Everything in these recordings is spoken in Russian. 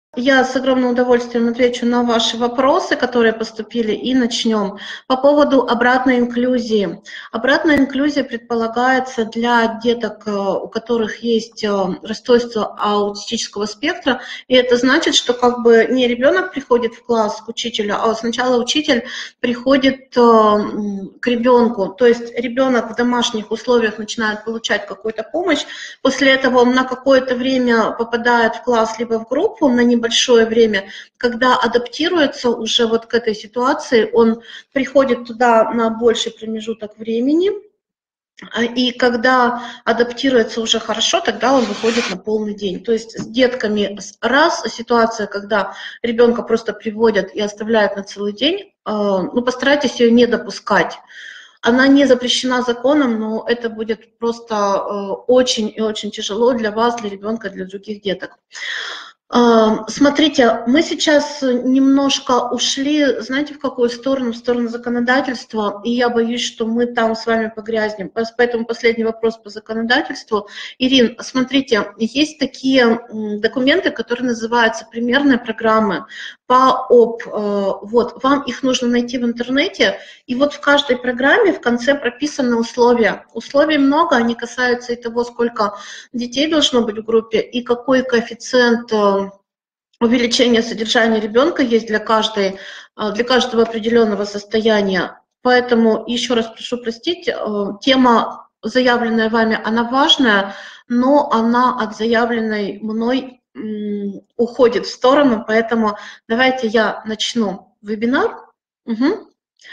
я с огромным удовольствием отвечу на ваши вопросы, которые поступили, и начнем. По поводу обратной инклюзии. Обратная инклюзия предполагается для деток, у которых есть расстройство аутистического спектра, и это значит, что как бы не ребенок приходит в класс к учителю, а сначала учитель приходит к ребенку. То есть ребенок в домашних условиях начинает получать какую-то помощь, после этого он на какое-то время попадает в класс либо в группу на небольшое время, когда адаптируется уже вот к этой ситуации, он приходит туда на больший промежуток времени, и когда адаптируется уже хорошо, тогда он выходит на полный день. То есть с детками раз ситуация, когда ребенка просто приводят и оставляют на целый день, ну, постарайтесь ее не допускать. Она не запрещена законом, но это будет просто очень и очень тяжело для вас, для ребенка, для других деток. Смотрите, мы сейчас немножко ушли, знаете, в какую сторону? В сторону законодательства, и я боюсь, что мы там с вами погрязнем. Поэтому последний вопрос по законодательству. Ирин, смотрите, есть такие документы, которые называются примерные программы по ОП. Вот, вам их нужно найти в интернете, и вот в каждой программе в конце прописаны условия. Условий много, они касаются и того, сколько детей должно быть в группе, и какой коэффициент увеличение содержания ребенка есть для каждого определенного состояния. Поэтому еще раз прошу простить, тема, заявленная вами, она важная, но она от заявленной мной уходит в сторону, поэтому давайте я начну вебинар. Угу.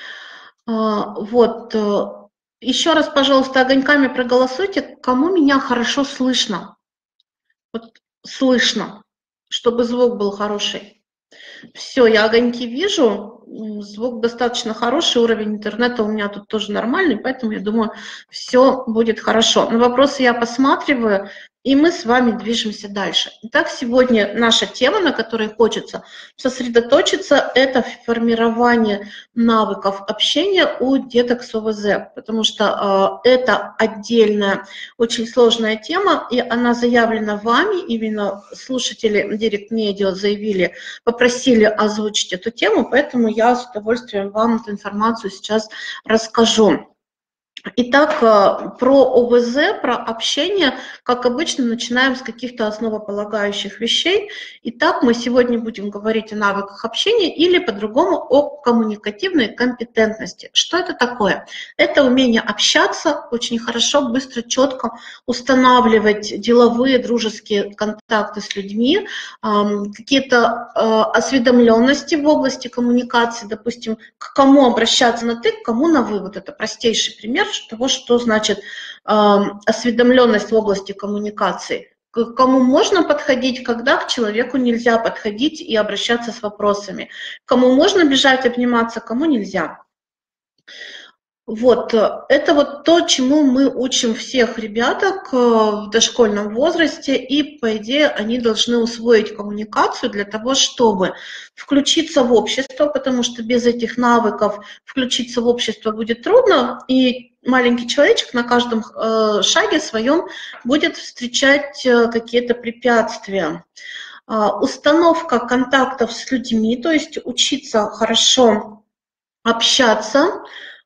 Вот. Еще раз, пожалуйста, огоньками проголосуйте, кому меня хорошо слышно. Вот слышно, чтобы звук был хороший. Все, я огоньки вижу, звук достаточно хороший, уровень интернета у меня тут тоже нормальный, поэтому я думаю, все будет хорошо. На вопросы я посматриваю, и мы с вами движемся дальше. Итак, сегодня наша тема, на которой хочется сосредоточиться, это формирование навыков общения у деток с ОВЗ, потому что это отдельная, очень сложная тема, и она заявлена вами, именно слушатели Директ Медиа заявили, попросили озвучить эту тему, поэтому я с удовольствием вам эту информацию сейчас расскажу. Итак, про ОВЗ, про общение, как обычно, начинаем с каких-то основополагающих вещей. Итак, мы сегодня будем говорить о навыках общения или по-другому о коммуникативной компетентности. Что это такое? Это умение общаться очень хорошо, быстро, четко, устанавливать деловые, дружеские контакты с людьми, какие-то осведомленности в области коммуникации, допустим, к кому обращаться на «ты», к кому на «вы». Вот это простейший пример того, что значит осведомленность в области коммуникации. К кому можно подходить, когда к человеку нельзя подходить и обращаться с вопросами. Кому можно бежать, обниматься, кому нельзя. Вот, это вот то, чему мы учим всех ребяток в дошкольном возрасте, и, по идее, они должны усвоить коммуникацию для того, чтобы включиться в общество, потому что без этих навыков включиться в общество будет трудно, и маленький человечек на каждом шаге своем будет встречать какие-то препятствия. Установка контактов с людьми, то есть учиться хорошо общаться,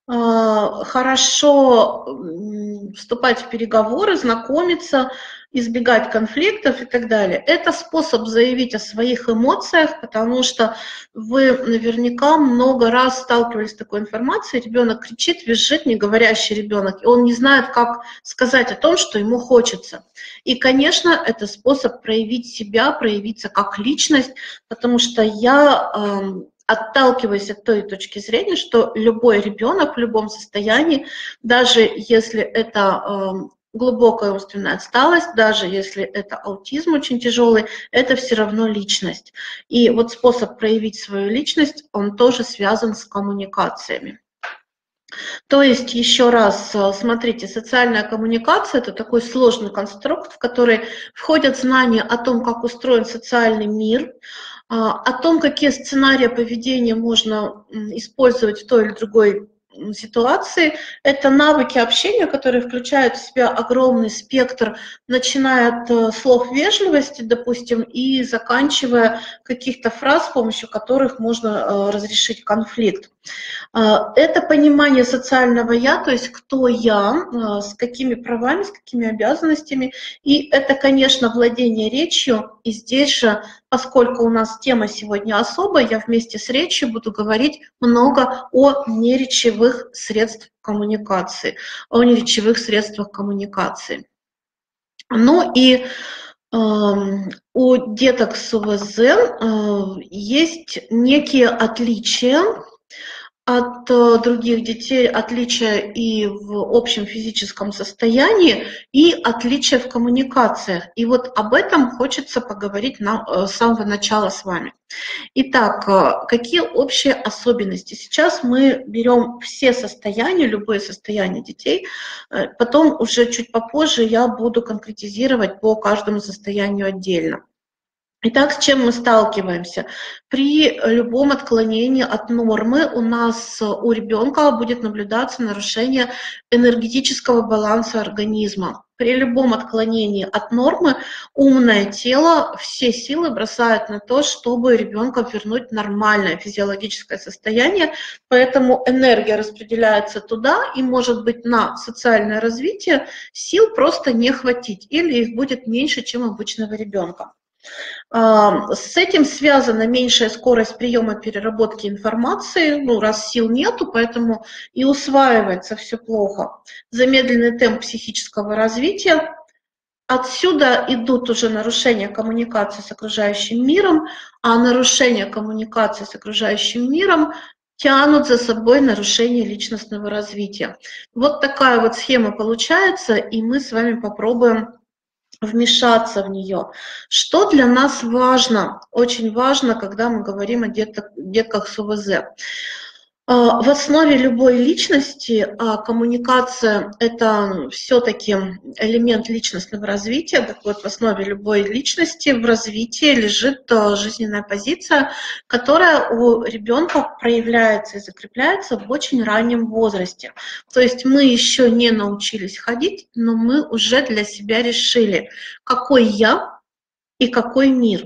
хорошо вступать в переговоры, знакомиться, избегать конфликтов и так далее. Это способ заявить о своих эмоциях, потому что вы наверняка много раз сталкивались с такой информацией. Ребенок кричит, визжит, неговорящий ребенок, и он не знает, как сказать о том, что ему хочется. И, конечно, это способ проявить себя, проявиться как личность, потому что я отталкиваясь от той точки зрения, что любой ребенок в любом состоянии, даже если это глубокая умственная отсталость, даже если это аутизм очень тяжелый, это все равно личность. И вот способ проявить свою личность, он тоже связан с коммуникациями. То есть, еще раз, смотрите, социальная коммуникация – это такой сложный конструкт, в который входят знания о том, как устроен социальный мир, о том, какие сценарии поведения можно использовать в той или другой ситуации. Это навыки общения, которые включают в себя огромный спектр, начиная от слов вежливости, допустим, и заканчивая каких-то фраз, с помощью которых можно разрешить конфликт. Это понимание социального «я», то есть кто я, с какими правами, с какими обязанностями. И это, конечно, владение речью. И здесь же, поскольку у нас тема сегодня особая, я вместе с речью буду говорить много о неречевых средствах коммуникации, о неречевых средствах коммуникации. Ну и у деток с ОВЗ есть некие отличия от других детей, отличия и в общем физическом состоянии, и отличия в коммуникациях. И вот об этом хочется поговорить нам с самого начала с вами. Итак, какие общие особенности? Сейчас мы берем все состояния, любые состояния детей, потом уже чуть попозже я буду конкретизировать по каждому состоянию отдельно. Итак, с чем мы сталкиваемся? При любом отклонении от нормы у нас, у ребенка будет наблюдаться нарушение энергетического баланса организма. При любом отклонении от нормы умное тело все силы бросает на то, чтобы ребенка вернуть в нормальное физиологическое состояние, поэтому энергия распределяется туда, и, может быть, на социальное развитие сил просто не хватить, или их будет меньше, чем обычного ребенка. С этим связана меньшая скорость приема переработки информации, раз сил нету, поэтому и усваивается все плохо. Замедленный темп психического развития. Отсюда идут уже нарушения коммуникации с окружающим миром, а нарушения коммуникации с окружающим миром тянут за собой нарушение личностного развития. Вот такая вот схема получается, и мы с вами попробуем вмешаться в нее. Что для нас важно, очень важно, когда мы говорим о детках с ОВЗ? В основе любой личности коммуникация – это все-таки элемент личностного развития. Так вот, в основе любой личности в развитии лежит жизненная позиция, которая у ребенка проявляется и закрепляется в очень раннем возрасте. То есть мы еще не научились ходить, но мы уже для себя решили, какой я и какой мир.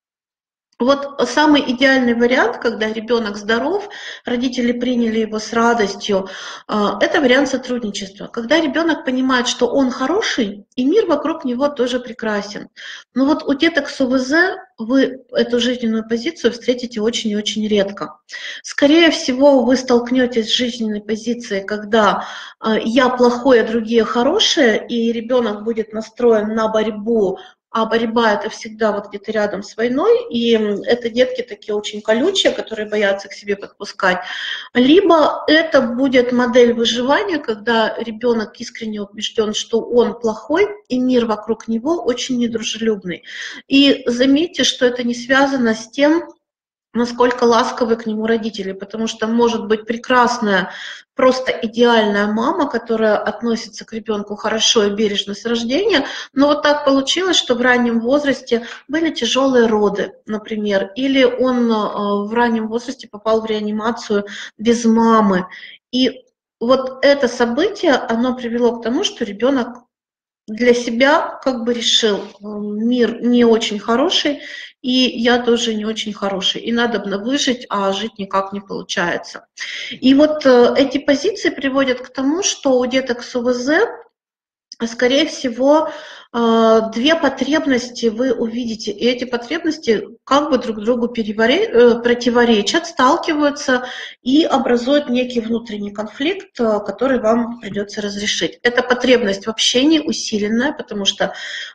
Вот самый идеальный вариант, когда ребенок здоров, родители приняли его с радостью, это вариант сотрудничества. Когда ребенок понимает, что он хороший, и мир вокруг него тоже прекрасен. Но вот у деток с ОВЗ вы эту жизненную позицию встретите очень и очень редко. Скорее всего, вы столкнетесь с жизненной позицией, когда я плохой, а другие хорошие, и ребенок будет настроен на борьбу, а борьба – это всегда вот где-то рядом с войной, и это детки такие очень колючие, которые боятся к себе подпускать. Либо это будет модель выживания, когда ребенок искренне убежден, что он плохой, и мир вокруг него очень недружелюбный. И заметьте, что это не связано с тем, насколько ласковы к нему родители, потому что может быть прекрасная, просто идеальная мама, которая относится к ребенку хорошо и бережно с рождения, но вот так получилось, что в раннем возрасте были тяжелые роды, например, или он в раннем возрасте попал в реанимацию без мамы. И вот это событие, оно привело к тому, что ребенок для себя как бы решил, мир не очень хороший, и я тоже не очень хороший, и надо выжить, а жить никак не получается. И вот эти позиции приводят к тому, что у деток с ОВЗ, скорее всего, две потребности вы увидите, и эти потребности как бы друг другу противоречат, сталкиваются и образуют некий внутренний конфликт, который вам придется разрешить. Это потребность в общении усиленная, потому что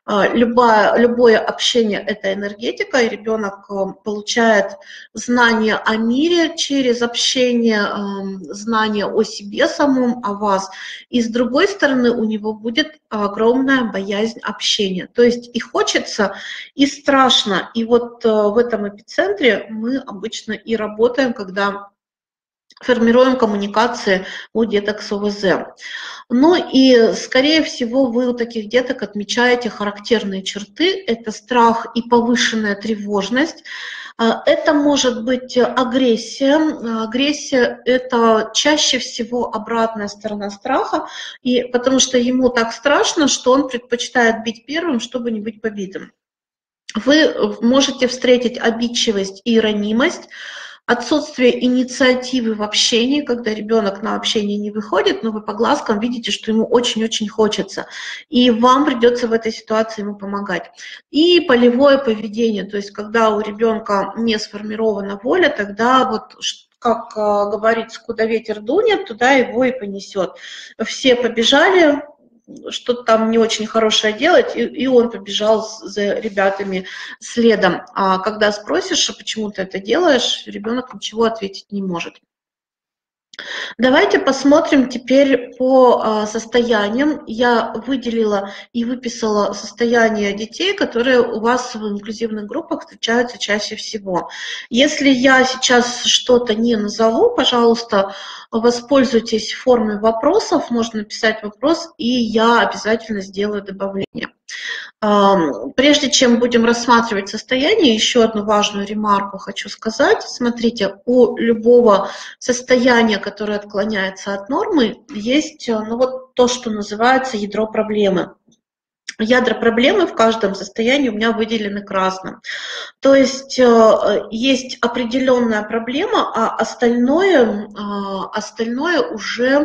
любое общение – это энергетика, и ребенок получает знания о мире через общение, знания о себе самом, о вас. И с другой стороны, у него будет огромная боязнь общения. То есть и хочется, и страшно. И вот в этом эпицентре мы обычно и работаем, когда формируем коммуникации у деток с ОВЗ. Ну и, скорее всего, вы у таких деток отмечаете характерные черты. Это страх и повышенная тревожность. Это может быть агрессия. Агрессия – это чаще всего обратная сторона страха, и потому что ему так страшно, что он предпочитает бить первым, чтобы не быть побитым. Вы можете встретить обидчивость и ранимость, отсутствие инициативы в общении, когда ребенок на общение не выходит, но вы по глазкам видите, что ему очень-очень хочется, и вам придется в этой ситуации ему помогать. И полевое поведение, то есть когда у ребенка не сформирована воля, тогда вот как говорится, куда ветер дунет, туда его и понесет. Все побежали, что-то там не очень хорошее делать, и он побежал за ребятами следом. А когда спросишь, а почему ты это делаешь, ребенок ничего ответить не может. Давайте посмотрим теперь по состояниям. Я выделила и выписала состояния детей, которые у вас в инклюзивных группах встречаются чаще всего. Если я сейчас что-то не назову, пожалуйста, воспользуйтесь формой вопросов, можно написать вопрос, и я обязательно сделаю добавление. Прежде чем будем рассматривать состояние, еще одну важную ремарку хочу сказать. Смотрите, у любого состояния, которое отклоняется от нормы, есть вот то, что называется ядро проблемы. Ядра проблемы в каждом состоянии у меня выделены красным. То есть есть определенная проблема, а остальное уже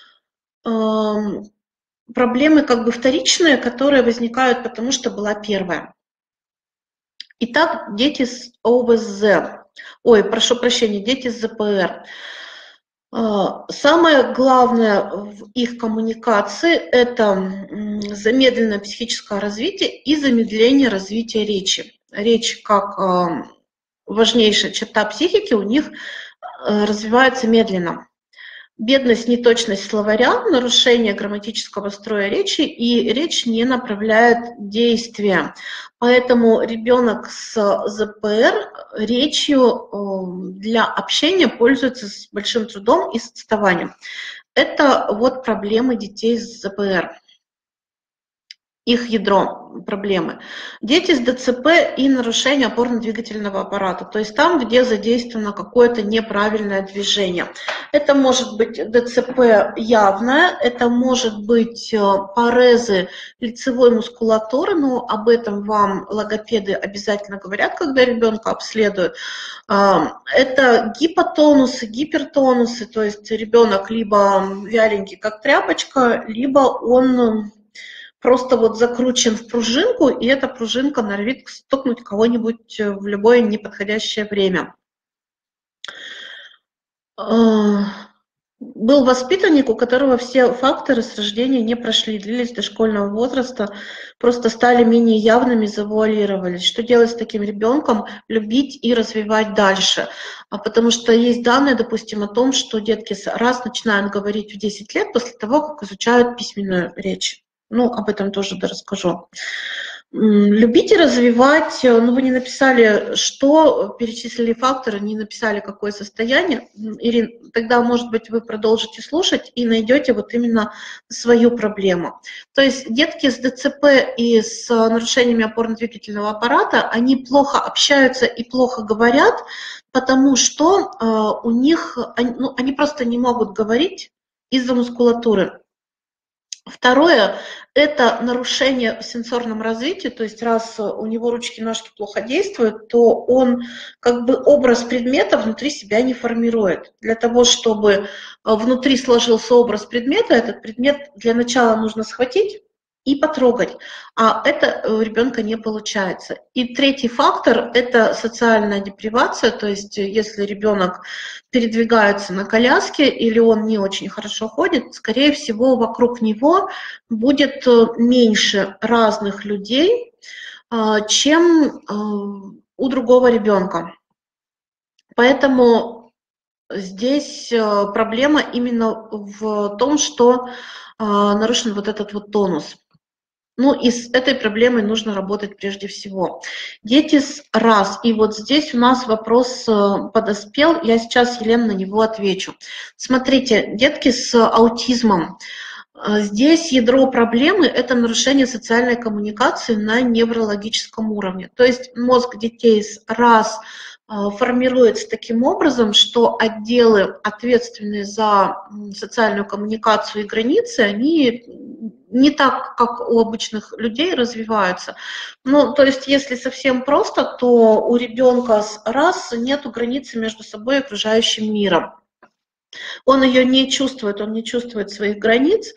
проблемы как бы вторичные, которые возникают, потому что была первая. Итак, дети с ОВЗ, прошу прощения, дети с ЗПР. Самое главное в их коммуникации – это замедленное психическое развитие и замедление развития речи. Речь, как важнейшая черта психики, у них развивается медленно. Бедность, неточность словаря, нарушение грамматического строя речи, и речь не направляет действия. Поэтому ребенок с ЗПР речью для общения пользуется с большим трудом и с отставанием. Это вот проблемы детей с ЗПР. Их ядро проблемы. Дети с ДЦП и нарушение опорно-двигательного аппарата, то есть там, где задействовано какое-то неправильное движение. Это может быть ДЦП явное, это может быть парезы лицевой мускулатуры, но об этом вам логопеды обязательно говорят, когда ребенка обследуют. Это гипотонусы, гипертонусы, то есть ребенок либо вяленький, как тряпочка, либо он просто вот закручен в пружинку, и эта пружинка норовит стукнуть кого-нибудь в любое неподходящее время. Был воспитанник, у которого все факторы с рождения не прошли, длились до школьного возраста, просто стали менее явными, завуалировались. Что делать с таким ребенком? Любить и развивать дальше. Потому что есть данные, допустим, о том, что детки раз начинают говорить в 10 лет после того, как изучают письменную речь. Ну, об этом тоже расскажу. Любить и развивать, вы не написали, что, перечислили факторы, не написали, какое состояние. Ирина, тогда, может быть, вы продолжите слушать и найдете вот именно свою проблему. То есть детки с ДЦП и с нарушениями опорно-двигательного аппарата, они плохо общаются и плохо говорят, потому что у них, они просто не могут говорить из-за мускулатуры. Второе – это нарушение в сенсорном развитии, то есть раз у него ручки-ножки плохо действуют, то он как бы образ предмета внутри себя не формирует. Для того, чтобы внутри сложился образ предмета, этот предмет для начала нужно схватить и потрогать, а это у ребенка не получается. И третий фактор – это социальная депривация, то есть если ребенок передвигается на коляске или он не очень хорошо ходит, скорее всего, вокруг него будет меньше разных людей, чем у другого ребенка. Поэтому здесь проблема именно в том, что нарушен вот этот вот тонус. Ну и с этой проблемой нужно работать прежде всего. Дети с раз. И вот здесь у нас вопрос подоспел. Я сейчас, Елена, на него отвечу. Смотрите, детки с аутизмом. Здесь ядро проблемы – это нарушение социальной коммуникации на неврологическом уровне. То есть мозг детей с раз формируется таким образом, что отделы, ответственные за социальную коммуникацию и границы, они не так, как у обычных людей, развиваются. Ну, то есть, если совсем просто, то у ребенка с РАС нет границы между собой и окружающим миром. Он ее не чувствует, он не чувствует своих границ.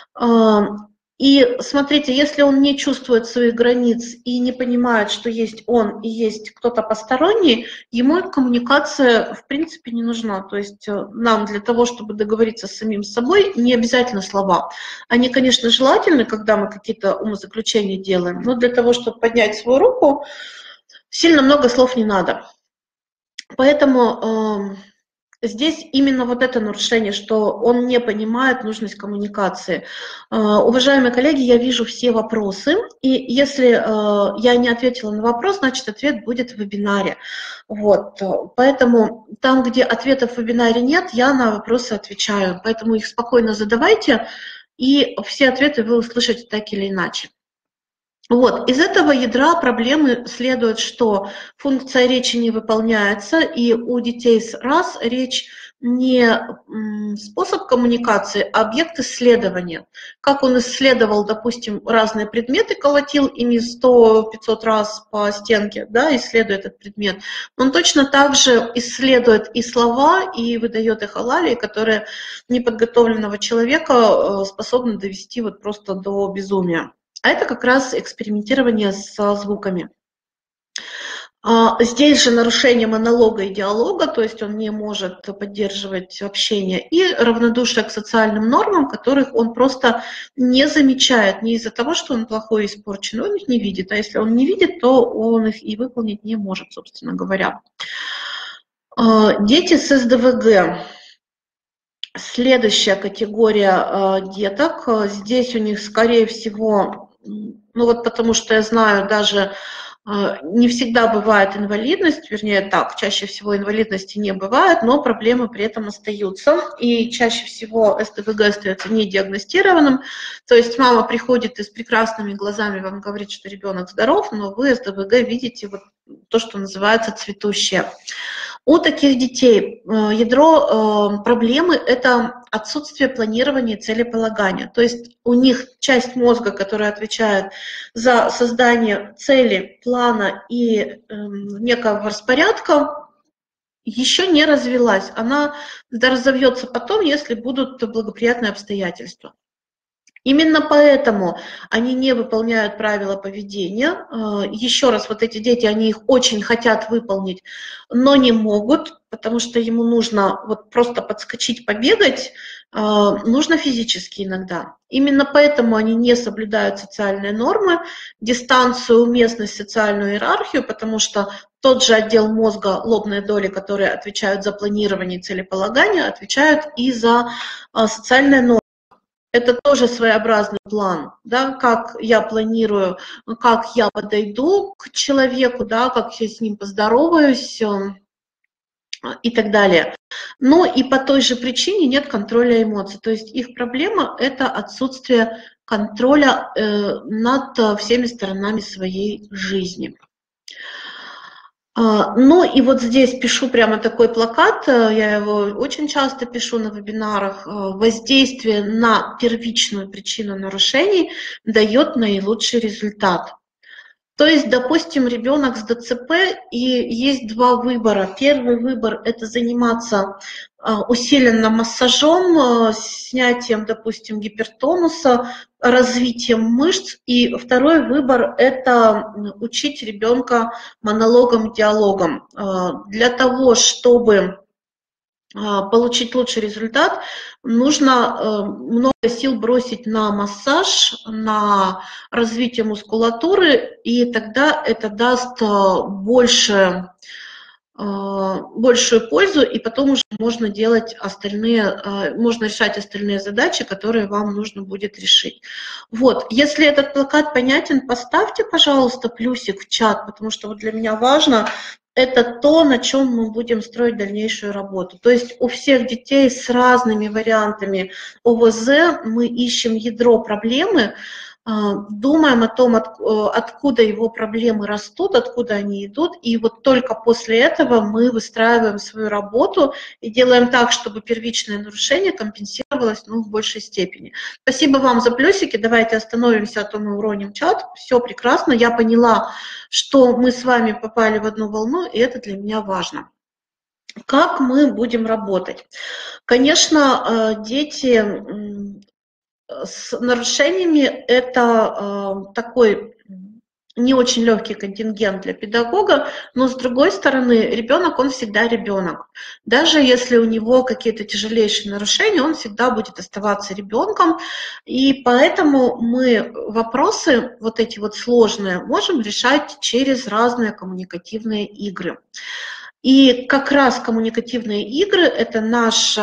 И смотрите, если он не чувствует своих границ и не понимает, что есть он и есть кто-то посторонний, ему коммуникация в принципе не нужна. То есть нам для того, чтобы договориться с самим собой, не обязательно слова. Они, конечно, желательны, когда мы какие-то умозаключения делаем, но для того, чтобы поднять свою руку, сильно много слов не надо. Поэтому здесь именно вот это нарушение, что он не понимает нужность коммуникации. Уважаемые коллеги, я вижу все вопросы, и если я не ответила на вопрос, значит, ответ будет в вебинаре. Вот. Поэтому там, где ответов в вебинаре нет, я на вопросы отвечаю. Поэтому их спокойно задавайте, и все ответы вы услышите так или иначе. Вот. Из этого ядра проблемы следует, что функция речи не выполняется, и у детей с РАС речь не способ коммуникации, а объект исследования. Как он исследовал, допустим, разные предметы, колотил ими 100-500 раз по стенке, да, исследуя этот предмет, он точно так же исследует и слова, и выдает их алалии, которые неподготовленного человека способны довести вот просто до безумия. А это как раз экспериментирование со звуками. Здесь же нарушение монолога и диалога, то есть он не может поддерживать общение, и равнодушие к социальным нормам, которых он просто не замечает, не из-за того, что он плохой и испорчен, он их не видит, а если он не видит, то он их и выполнить не может, собственно говоря. Дети с СДВГ. Следующая категория деток, здесь у них, скорее всего, ну вот потому что я знаю, даже не всегда бывает инвалидность, вернее так, чаще всего инвалидности не бывает, но проблемы при этом остаются, и чаще всего СДВГ остается недиагностированным, то есть мама приходит и с прекрасными глазами вам говорит, что ребенок здоров, но вы СДВГ видите вот то, что называется цветущее. У таких детей ядро проблемы – это отсутствие планирования и целеполагания. То есть у них часть мозга, которая отвечает за создание цели, плана и некого распорядка, еще не развилась. Она разовьется потом, если будут благоприятные обстоятельства. Именно поэтому они не выполняют правила поведения. Еще раз, вот эти дети, они их очень хотят выполнить, но не могут, потому что ему нужно вот просто подскочить, побегать, нужно физически иногда. Именно поэтому они не соблюдают социальные нормы, дистанцию, уместность, социальную иерархию, потому что тот же отдел мозга, лобные доли, которые отвечают за планирование и целеполагание, отвечают и за социальные нормы. Это тоже своеобразный план, да, как я планирую, как я подойду к человеку, да, как я с ним поздороваюсь и так далее. Но и по той же причине нет контроля эмоций. То есть их проблема – это отсутствие контроля над всеми сторонами своей жизни. Ну и вот здесь пишу прямо такой плакат, я его очень часто пишу на вебинарах. Воздействие на первичную причину нарушений дает наилучший результат. То есть, допустим, ребенок с ДЦП, и есть два выбора. Первый выбор – это заниматься усиленно массажом, снятием, допустим, гипертонуса, развитием мышц. И второй выбор – это учить ребенка монологом, диалогом. Для того, чтобы получить лучший результат, нужно много сил бросить на массаж, на развитие мускулатуры, и тогда это даст большую пользу, и потом уже можно делать можно решать остальные задачи, которые вам нужно будет решить. Вот, если этот плакат понятен, поставьте, пожалуйста, плюсик в чат, потому что вот для меня важно. Это то, на чем мы будем строить дальнейшую работу. То есть у всех детей с разными вариантами ОВЗ мы ищем ядро проблемы, думаем о том, откуда его проблемы растут, откуда они идут, и вот только после этого мы выстраиваем свою работу и делаем так, чтобы первичное нарушение компенсировалось, в большей степени. Спасибо вам за плюсики, давайте остановимся, а то мы уроним чат. Все прекрасно, я поняла, что мы с вами попали в одну волну, и это для меня важно. Как мы будем работать? Конечно, дети с нарушениями – это такой не очень легкий контингент для педагога, но с другой стороны, ребенок, он всегда ребенок. Даже если у него какие-то тяжелейшие нарушения, он всегда будет оставаться ребенком, и поэтому мы вопросы вот эти вот сложные можем решать через разные коммуникативные игры. И как раз коммуникативные игры – это наш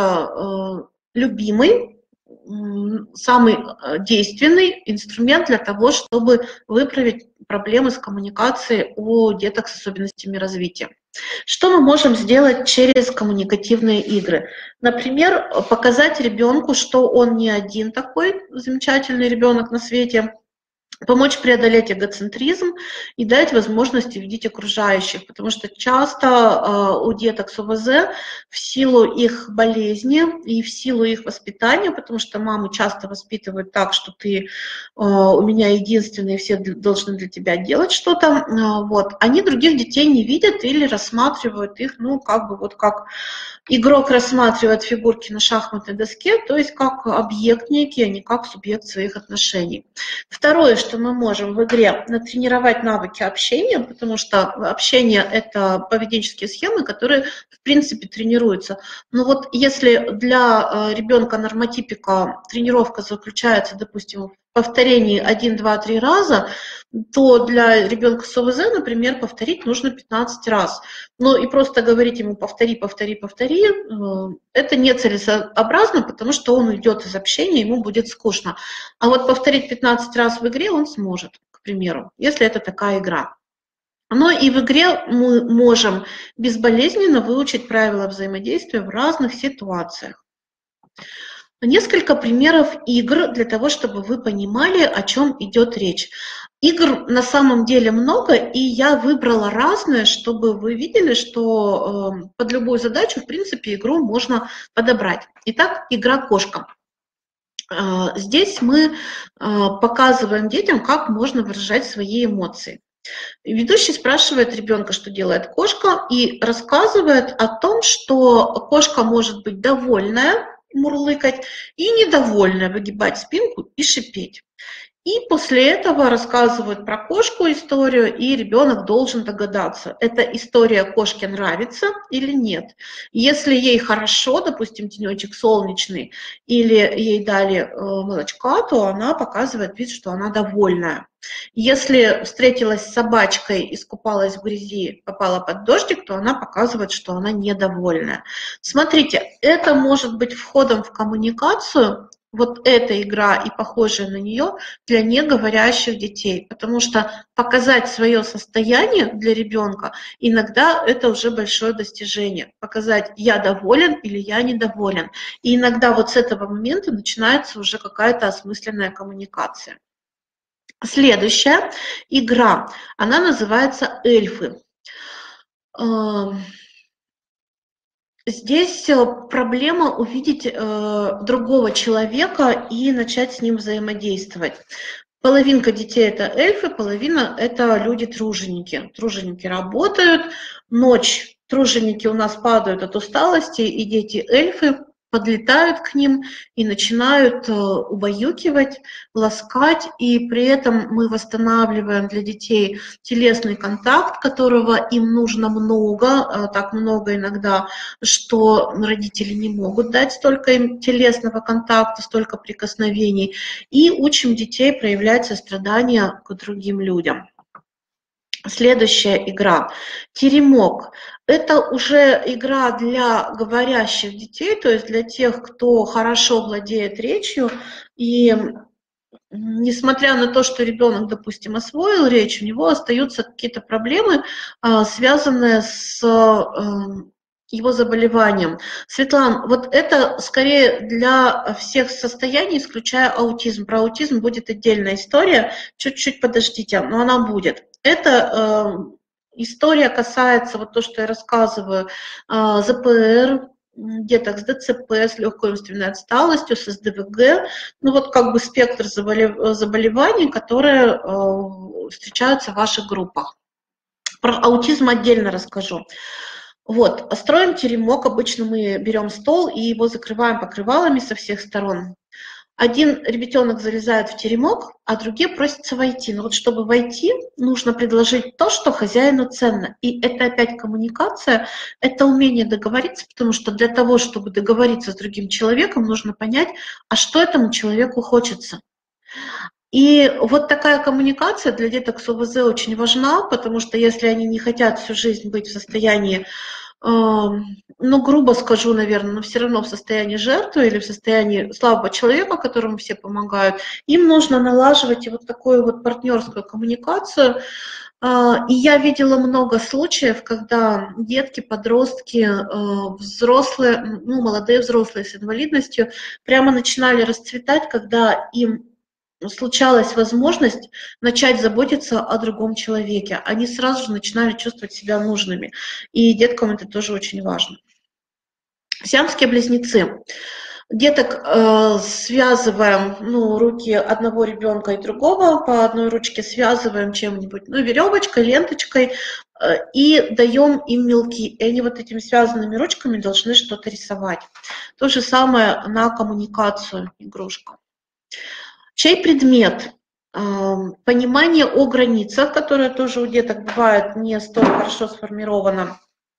любимый, самый действенный инструмент для того, чтобы выправить проблемы с коммуникацией у деток с особенностями развития. Что мы можем сделать через коммуникативные игры? Например, показать ребенку, что он не один такой замечательный ребенок на свете, помочь преодолеть эгоцентризм и дать возможность видеть окружающих, потому что часто у деток с ОВЗ в силу их болезни и в силу их воспитания, потому что мамы часто воспитывают так, что ты у меня единственный, все должны для тебя делать что-то, вот, они других детей не видят или рассматривают их, как игрок рассматривает фигурки на шахматной доске, то есть как объект некий, а не как субъект своих отношений. Второе, что мы можем в игре натренировать навыки общения, потому что общение – это поведенческие схемы, которые, в принципе, тренируются. Но вот если для ребенка нормотипика тренировка заключается, допустим, в повторении 1, 2, 3 раза, то для ребенка с ОВЗ, например, повторить нужно 15 раз. Ну и просто говорить ему повтори, повтори, повтори, это нецелесообразно, потому что он уйдет из общения, ему будет скучно. А вот повторить 15 раз в игре он сможет, к примеру, если это такая игра. Но и в игре мы можем безболезненно выучить правила взаимодействия в разных ситуациях. Несколько примеров игр для того, чтобы вы понимали, о чем идет речь. Игр на самом деле много, и я выбрала разные, чтобы вы видели, что под любую задачу, в принципе, игру можно подобрать. Итак, игра «Кошка». Здесь мы показываем детям, как можно выражать свои эмоции. Ведущий спрашивает ребенка, что делает кошка, и рассказывает о том, что кошка может быть довольная, мурлыкать, и недовольная, выгибать спинку и шипеть. И после этого рассказывают про кошку историю, и ребенок должен догадаться, эта история кошке нравится или нет. Если ей хорошо, допустим, денечек солнечный, или ей дали молочка, то она показывает вид, что она довольная. Если встретилась с собачкой, искупалась в грязи, попала под дождик, то она показывает, что она недовольная. Смотрите, это может быть входом в коммуникацию, вот эта игра и похожая на нее для неговорящих детей, потому что показать свое состояние для ребенка иногда это уже большое достижение. Показать «я доволен» или «я недоволен». И иногда вот с этого момента начинается уже какая-то осмысленная коммуникация. Следующая игра, она называется «Эльфы». Здесь проблема увидеть другого человека и начать с ним взаимодействовать. Половинка детей – это эльфы, половина – это люди-труженики. Труженики работают, ночь труженики у нас падают от усталости, и дети-эльфы подлетают к ним и начинают убаюкивать, ласкать, и при этом мы восстанавливаем для детей телесный контакт, которого им нужно много, так много иногда, что родители не могут дать столько им телесного контакта, столько прикосновений, и учим детей проявлять сострадание к другим людям. Следующая игра «Теремок». Это уже игра для говорящих детей, то есть для тех, кто хорошо владеет речью. И несмотря на то, что ребенок, допустим, освоил речь, у него остаются какие-то проблемы, связанные с его заболеванием. Светлана, вот это скорее для всех состояний, исключая аутизм. Про аутизм будет отдельная история, чуть-чуть подождите, но она будет. Это история касается, вот то, что я рассказываю, ЗПР, деток с ДЦП, с легкой умственной отсталостью, с СДВГ, ну вот как бы спектр заболеваний, которые встречаются в ваших группах. Про аутизм отдельно расскажу. Вот, строим теремок, обычно мы берем стол и его закрываем покрывалами со всех сторон. Один ребятенок залезает в теремок, а другие просятся войти. Но вот чтобы войти, нужно предложить то, что хозяину ценно. И это опять коммуникация, это умение договориться, потому что для того, чтобы договориться с другим человеком, нужно понять, а что этому человеку хочется. И вот такая коммуникация для деток с ОВЗ очень важна, потому что если они не хотят всю жизнь быть в состоянии, ну, грубо скажу, наверное, но все равно в состоянии жертвы или в состоянии слабого человека, которому все помогают, им нужно налаживать и вот такую вот партнерскую коммуникацию. И я видела много случаев, когда детки, подростки, взрослые, ну, молодые взрослые с инвалидностью прямо начинали расцветать, когда им случалась возможность начать заботиться о другом человеке. Они сразу же начинали чувствовать себя нужными. И деткам это тоже очень важно. Сиамские близнецы. Деток связываем, ну, руки одного ребенка и другого, по одной ручке связываем чем-нибудь, ну, веревочкой, ленточкой, и даем им мелки. И они вот этими связанными ручками должны что-то рисовать. То же самое на коммуникацию игрушка. Чей предмет? Понимание о границах, которое тоже у деток бывает не столь хорошо сформировано,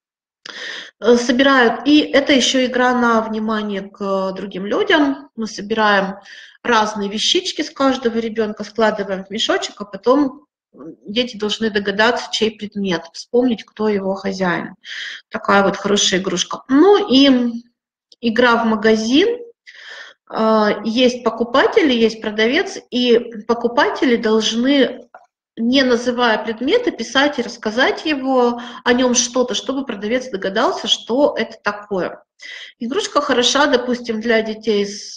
собирают. И это еще игра на внимание к другим людям. Мы собираем разные вещички с каждого ребенка, складываем в мешочек, а потом дети должны догадаться, чей предмет, вспомнить, кто его хозяин. Такая вот хорошая игрушка. Ну и игра в магазин. Есть покупатели, есть продавец, и покупатели должны, не называя предмета, писать и рассказать его, о нем что-то, чтобы продавец догадался, что это такое. Игрушка хороша, допустим, для детей с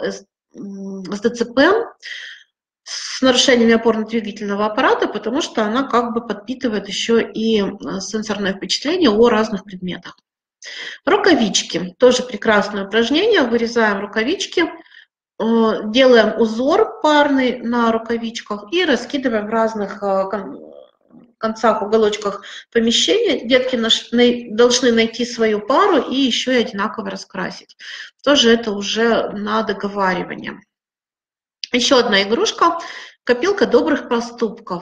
ДЦП, с нарушениями опорно-двигательного аппарата, потому что она как бы подпитывает еще и сенсорное впечатление о разных предметах. Рукавички. Тоже прекрасное упражнение. Вырезаем рукавички, делаем узор парный на рукавичках и раскидываем в разных концах, уголочках помещения. Детки должны найти свою пару и еще и одинаково раскрасить. Тоже это уже на договаривание. Еще одна игрушка. Копилка добрых поступков.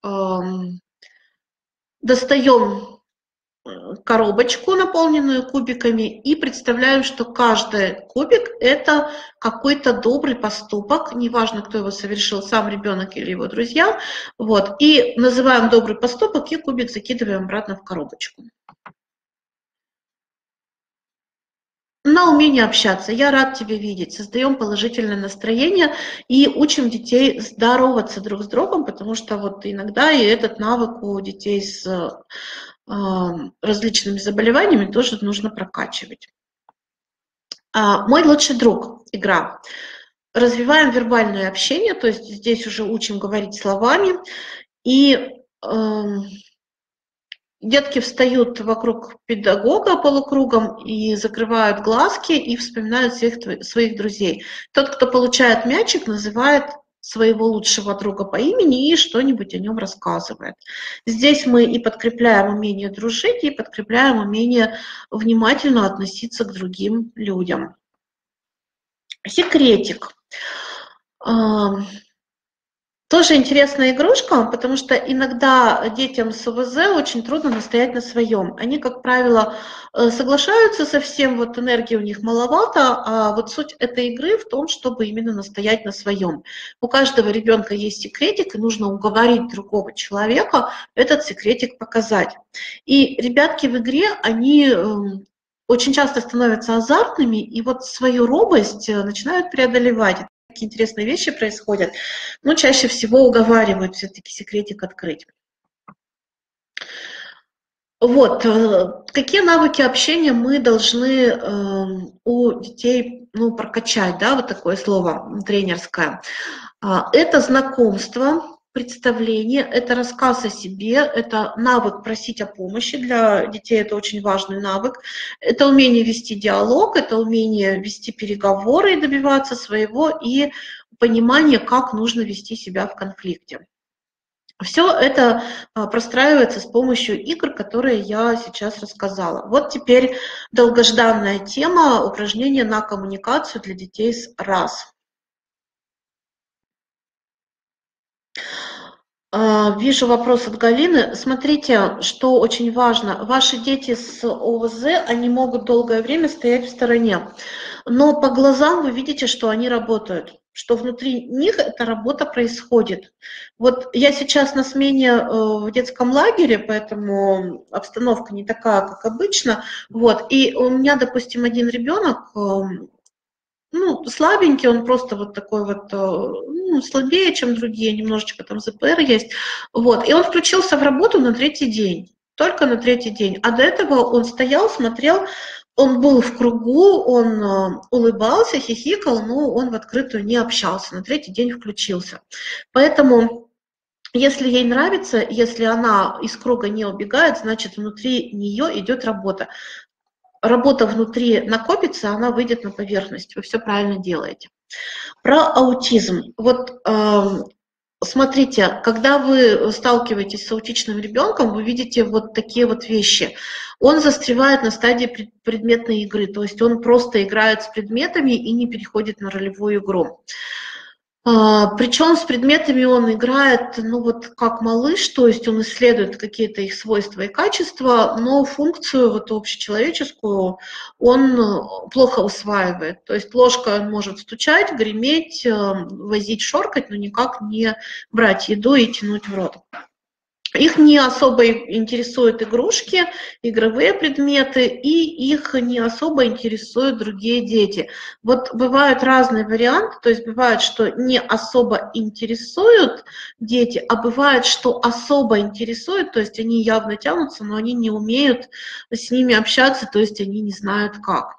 Достаем коробочку, наполненную кубиками, и представляем, что каждый кубик – это какой-то добрый поступок, неважно, кто его совершил, сам ребенок или его друзья. Вот. И называем добрый поступок, и кубик закидываем обратно в коробочку. На умение общаться. Я рад тебя видеть. Создаем положительное настроение и учим детей здороваться друг с другом, потому что вот иногда и этот навык у детей с различными заболеваниями тоже нужно прокачивать. Мой лучший друг. Игра. Развиваем вербальное общение, то есть здесь уже учим говорить словами. И детки встают вокруг педагога полукругом и закрывают глазки и вспоминают всех своих друзей. Тот, кто получает мячик, называет своего лучшего друга по имени и что-нибудь о нем рассказывает. Здесь мы и подкрепляем умение дружить, и подкрепляем умение внимательно относиться к другим людям. Секретик. Тоже интересная игрушка, потому что иногда детям с ОВЗ очень трудно настоять на своем. Они, как правило, соглашаются со всем, вот энергии у них маловато, а вот суть этой игры в том, чтобы именно настоять на своем. У каждого ребенка есть секретик, и нужно уговорить другого человека этот секретик показать. И ребятки в игре, они очень часто становятся азартными, и вот свою робость начинают преодолевать. Такие интересные вещи происходят, но чаще всего уговаривают все-таки секретик открыть. Вот, Какие навыки общения мы должны у детей, ну, прокачать, да, вот такое слово тренерское. Это знакомство, представление, это рассказ о себе, это навык просить о помощи. Для детей это очень важный навык. Это умение вести диалог, это умение вести переговоры и добиваться своего, и понимание, как нужно вести себя в конфликте. Все это простраивается с помощью игр, которые я сейчас рассказала. Вот теперь долгожданная тема упражнения на коммуникацию для детей с РАС. Вижу вопрос от Галины. Смотрите, что очень важно. Ваши дети с ОВЗ, они могут долгое время стоять в стороне, но по глазам вы видите, что они работают, что внутри них эта работа происходит. Вот я сейчас на смене в детском лагере, поэтому обстановка не такая, как обычно. Вот. И у меня, допустим, один ребенок, ну, слабенький, он просто вот такой вот, ну, слабее, чем другие, немножечко там ЗПР есть. Вот. И он включился в работу на третий день, только на третий день. А до этого он стоял, смотрел, он был в кругу, он улыбался, хихикал, но он в открытую не общался. На третий день включился. Поэтому, если ей нравится, если она из круга не убегает, значит, внутри нее идет работа. Работа внутри накопится, она выйдет на поверхность. Вы все правильно делаете. Про аутизм. Вот смотрите, когда вы сталкиваетесь с аутичным ребенком, вы видите вот такие вот вещи. Он застревает на стадии предметной игры, то есть он просто играет с предметами и не переходит на ролевую игру. Причем с предметами он играет, ну вот как малыш, то есть он исследует какие-то их свойства и качества, но функцию вот общечеловеческую он плохо усваивает. То есть ложкой он может стучать, греметь, возить, шоркать, но никак не брать еду и тянуть в рот. Их не особо интересуют игрушки, игровые предметы, и их не особо интересуют другие дети. Вот бывают разные варианты, то есть бывает, что не особо интересуют дети, а бывает, что особо интересуют, то есть они явно тянутся, но они не умеют с ними общаться, то есть они не знают как.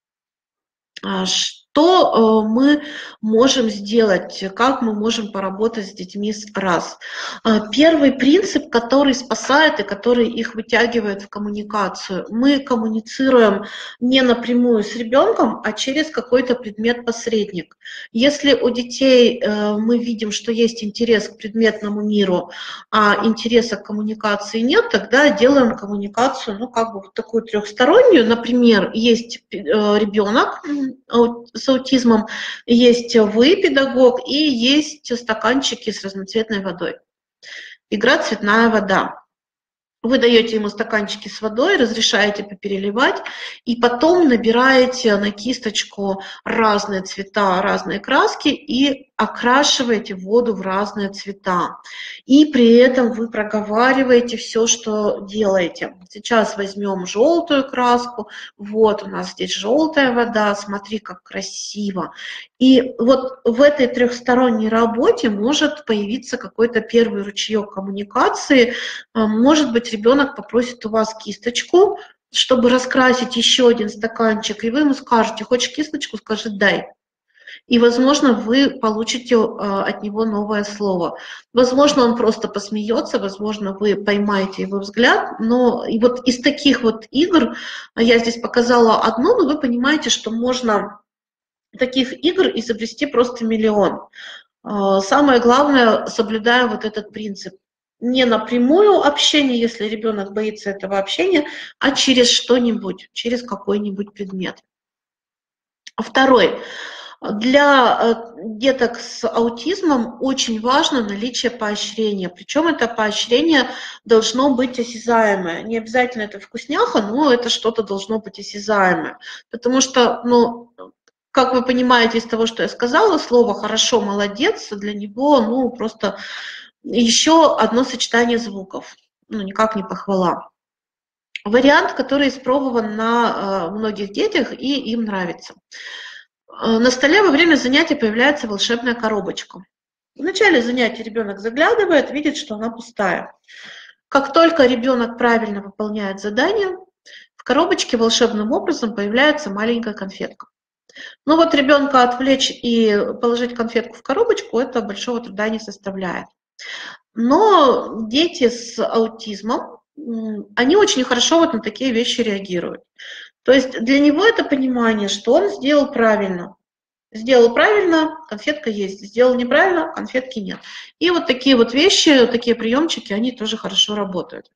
Что мы можем сделать, как мы можем поработать с детьми с РАС? Первый принцип, который спасает и который их вытягивает в коммуникацию. Мы коммуницируем не напрямую с ребенком, а через какой-то предмет-посредник. Если у детей мы видим, что есть интерес к предметному миру, а интереса к коммуникации нет, тогда делаем коммуникацию, ну, как бы такую трехстороннюю. Например, есть ребенок с аутизмом, есть вы, педагог, и есть стаканчики с разноцветной водой. Игра «Цветная вода». Вы даете ему стаканчики с водой, разрешаете попереливать, и потом набираете на кисточку разные цвета, разные краски и окрашиваете воду в разные цвета. И при этом вы проговариваете все, что делаете. Сейчас возьмем желтую краску, вот у нас здесь желтая вода, смотри, как красиво. И вот в этой трехсторонней работе может появиться какой-то первый ручеек коммуникации. Может быть, ребенок попросит у вас кисточку, чтобы раскрасить еще один стаканчик, и вы ему скажете: хочешь кисточку, скажи дай. И, возможно, вы получите от него новое слово. Возможно, он просто посмеется, возможно, вы поймаете его взгляд, но и вот из таких вот игр, я здесь показала одну, но вы понимаете, что можно таких игр изобрести просто миллион. Самое главное, соблюдая вот этот принцип. Не напрямую общение, если ребенок боится этого общения, а через что-нибудь, через какой-нибудь предмет. Второй. Для деток с аутизмом очень важно наличие поощрения. Причем это поощрение должно быть осязаемое. Не обязательно это вкусняха, но это что-то должно быть осязаемое. Потому что, ну, как вы понимаете из того, что я сказала, слово «хорошо», «молодец» для него, ну, просто еще одно сочетание звуков. Ну, никак не похвала. Вариант, который испробован на многих детях и им нравится. На столе во время занятия появляется волшебная коробочка. В начале занятия ребенок заглядывает, видит, что она пустая. Как только ребенок правильно выполняет задание, в коробочке волшебным образом появляется маленькая конфетка. Ну вот ребенка отвлечь и положить конфетку в коробочку, это большого труда не составляет. Но дети с аутизмом, они очень хорошо вот на такие вещи реагируют. То есть для него это понимание, что он сделал правильно. Сделал правильно, конфетка есть. Сделал неправильно, конфетки нет. И вот такие вот вещи, такие приемчики, они тоже хорошо работают.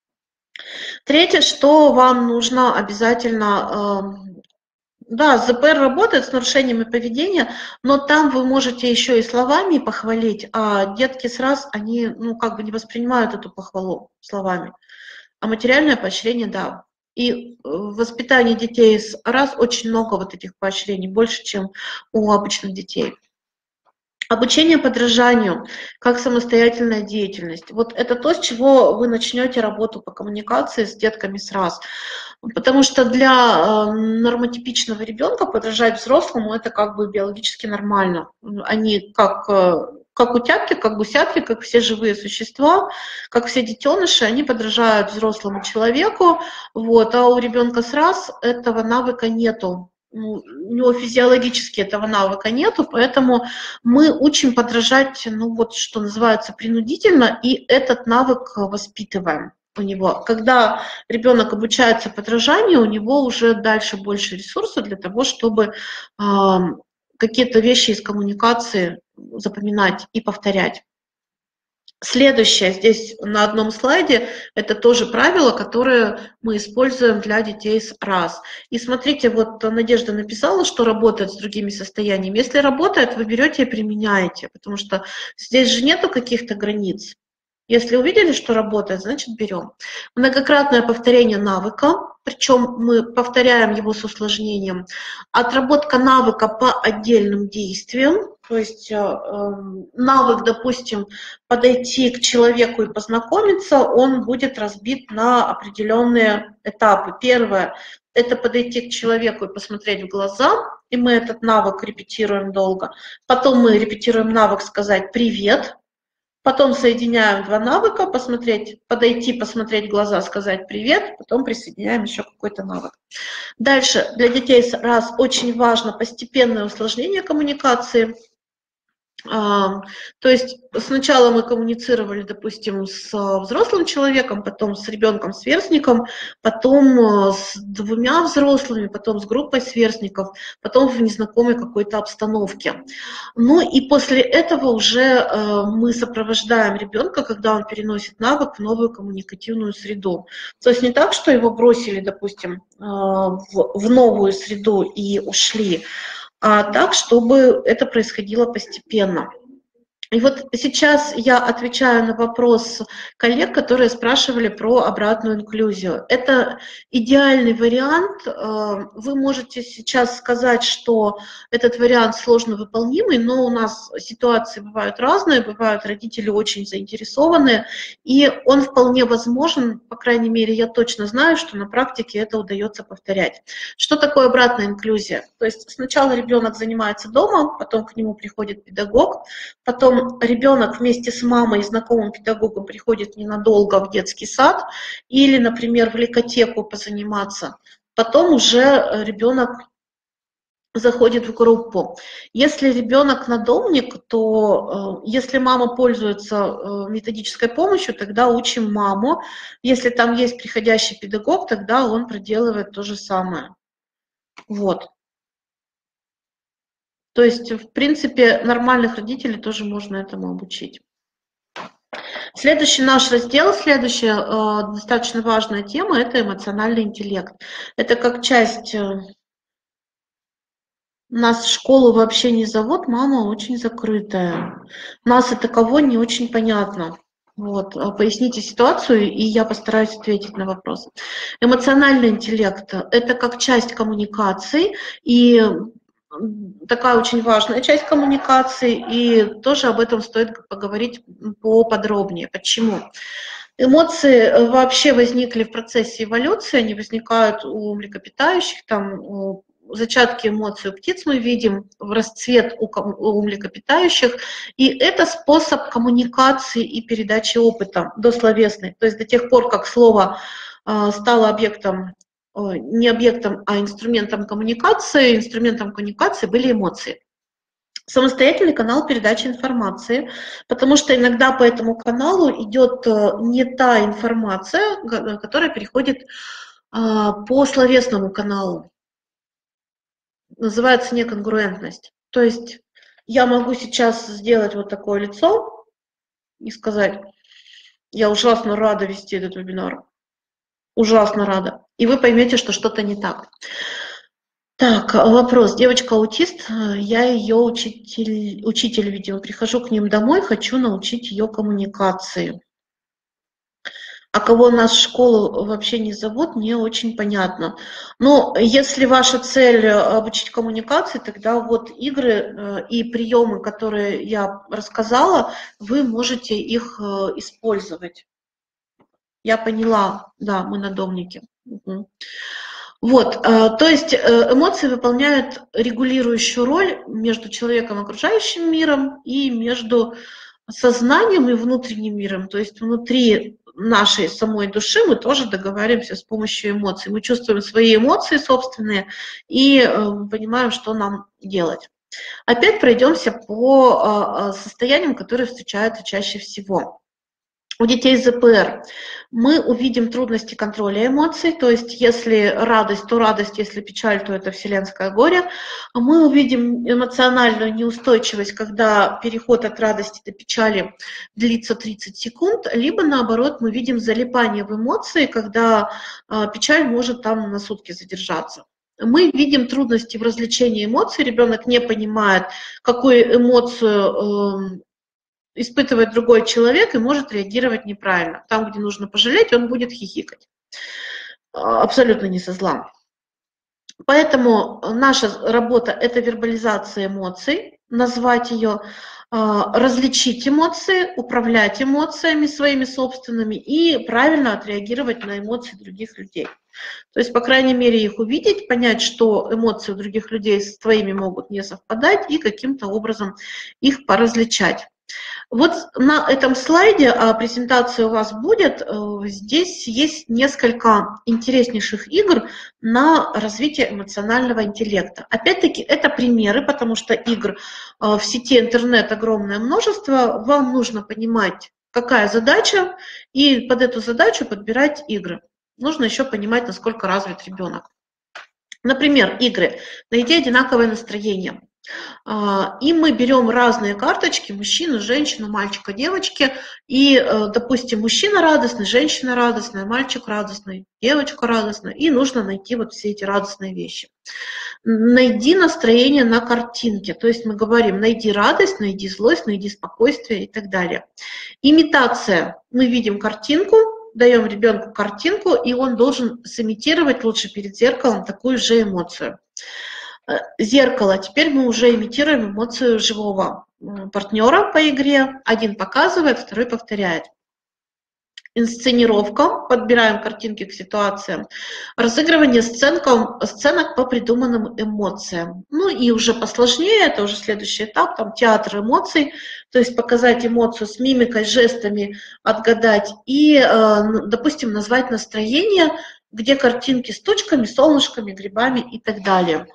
Третье, что вам нужно обязательно. Да, ЗПР работает с нарушениями поведения, но там вы можете еще и словами похвалить, а детки сразу, они, ну, как бы не воспринимают эту похвалу словами. А материальное поощрение, да. И в воспитании детей с РАС очень много вот этих поощрений, больше, чем у обычных детей. Обучение подражанию, как самостоятельная деятельность. Вот это то, с чего вы начнете работу по коммуникации с детками с РАС. Потому что для нормотипичного ребенка подражать взрослому это как бы биологически нормально. Они как утятки, как гусятки, как все живые существа, как все детеныши, они подражают взрослому человеку, вот, а у ребенка с РАС этого навыка нету. У него физиологически этого навыка нету, поэтому мы учим подражать, ну вот, что называется, принудительно, и этот навык воспитываем у него. Когда ребенок обучается подражанию, у него уже дальше больше ресурсов для того, чтобы какие-то вещи из коммуникации запоминать и повторять. Следующее здесь на одном слайде, это тоже правило, которое мы используем для детей с РАС. И смотрите, вот Надежда написала, что работает с другими состояниями. Если работает, вы берете и применяете, потому что здесь же нету каких-то границ. Если увидели, что работает, значит берем. Многократное повторение навыка, причем мы повторяем его с усложнением. Отработка навыка по отдельным действиям, то есть навык, допустим, подойти к человеку и познакомиться, он будет разбит на определенные этапы. Первое – это подойти к человеку и посмотреть в глаза, и мы этот навык репетируем долго. Потом мы репетируем навык сказать «привет», потом соединяем два навыка, подойти, посмотреть в глаза, сказать привет, потом присоединяем еще какой-то навык. Дальше для детей с РАС очень важно постепенное усложнение коммуникации. То есть сначала мы коммуницировали, допустим, с взрослым человеком, потом с ребенком-сверстником, потом с двумя взрослыми, потом с группой сверстников, потом в незнакомой какой-то обстановке. Ну и после этого уже мы сопровождаем ребенка, когда он переносит навык в новую коммуникативную среду. То есть не так, что его бросили, допустим, в новую среду и ушли, а так, чтобы это происходило постепенно. И вот сейчас я отвечаю на вопрос коллег, которые спрашивали про обратную инклюзию. Это идеальный вариант. Вы можете сейчас сказать, что этот вариант сложно выполнимый, но у нас ситуации бывают разные, бывают родители очень заинтересованные, и он вполне возможен, по крайней мере, я точно знаю, что на практике это удается повторять. Что такое обратная инклюзия? То есть сначала ребенок занимается дома, потом к нему приходит педагог, потом ребенок вместе с мамой и знакомым педагогом приходит ненадолго в детский сад или, например, в лейкотеку позаниматься. Потом уже ребенок заходит в группу. Если ребенок надомник, то если мама пользуется методической помощью, тогда учим маму. Если там есть приходящий педагог, тогда он проделывает то же самое. Вот. То есть, в принципе, нормальных родителей тоже можно этому обучить. Следующий наш раздел, следующая достаточно важная тема – это эмоциональный интеллект. Это как часть… Нас в школу вообще не зовут, мама очень закрытая. Нас и таково не очень понятно. Вот, поясните ситуацию, и я постараюсь ответить на вопрос. Эмоциональный интеллект – это как часть коммуникаций, и такая очень важная часть коммуникации, и тоже об этом стоит поговорить поподробнее. Почему? Эмоции вообще возникли в процессе эволюции, они возникают у млекопитающих, там зачатки эмоций у птиц мы видим, в расцвет у млекопитающих, и это способ коммуникации и передачи опыта дословесный, то есть до тех пор, как слово стало объектом не объектом, а инструментом коммуникации. Инструментом коммуникации были эмоции. Самостоятельный канал передачи информации, потому что иногда по этому каналу идет не та информация, которая переходит по словесному каналу. Называется неконгруентность. То есть я могу сейчас сделать вот такое лицо и сказать: я ужасно рада вести этот вебинар, ужасно рада. И вы поймете, что что-то не так. Так, вопрос. Девочка аутист, я ее учитель видео. Прихожу к ним домой, хочу научить ее коммуникации. А кого нас в школу вообще не зовут, не очень понятно. Но если ваша цель обучить коммуникации, тогда вот игры и приемы, которые я рассказала, вы можете их использовать. Я поняла, да, мы надомники. Угу. Вот, то есть эмоции выполняют регулирующую роль между человеком и окружающим миром и между сознанием и внутренним миром. То есть внутри нашей самой души мы тоже договариваемся с помощью эмоций. Мы чувствуем свои эмоции собственные и понимаем, что нам делать. Опять пройдемся по состояниям, которые встречаются чаще всего. У детей с ЗПР мы увидим трудности контроля эмоций, то есть если радость, то радость, если печаль, то это вселенское горе. Мы увидим эмоциональную неустойчивость, когда переход от радости до печали длится 30 секунд, либо наоборот мы видим залипание в эмоции, когда печаль может там на сутки задержаться. Мы видим трудности в развлечении эмоций, ребенок не понимает, какую эмоцию испытывает другой человек и может реагировать неправильно. Там, где нужно пожалеть, он будет хихикать. Абсолютно не со зла. Поэтому наша работа – это вербализация эмоций, назвать ее, различить эмоции, управлять эмоциями своими собственными и правильно отреагировать на эмоции других людей. То есть, по крайней мере, их увидеть, понять, что эмоции у других людей с твоими могут не совпадать, и каким-то образом их поразличать. Вот на этом слайде, презентация у вас будет, здесь есть несколько интереснейших игр на развитие эмоционального интеллекта. Опять-таки, это примеры, потому что игр в сети интернет огромное множество. Вам нужно понимать, какая задача, и под эту задачу подбирать игры. Нужно еще понимать, насколько развит ребенок. Например, игры «Найди одинаковое настроение». И мы берем разные карточки: мужчину, женщину, мальчика, девочки. И, допустим, мужчина радостный, женщина радостная, мальчик радостный, девочка радостная. И нужно найти вот все эти радостные вещи. Найди настроение на картинке. То есть мы говорим: найди радость, найди злость, найди спокойствие и так далее. Имитация. Мы видим картинку, даем ребенку картинку, и он должен сымитировать лучше перед зеркалом такую же эмоцию. Зеркало. Теперь мы уже имитируем эмоцию живого партнера по игре. Один показывает, второй повторяет. Инсценировка. Подбираем картинки к ситуациям. Разыгрывание сценок по придуманным эмоциям. Ну и уже посложнее, это уже следующий этап, там театр эмоций. То есть показать эмоцию с мимикой, жестами, отгадать и, допустим, назвать настроение, где картинки с тучками, солнышками, грибами и так далее.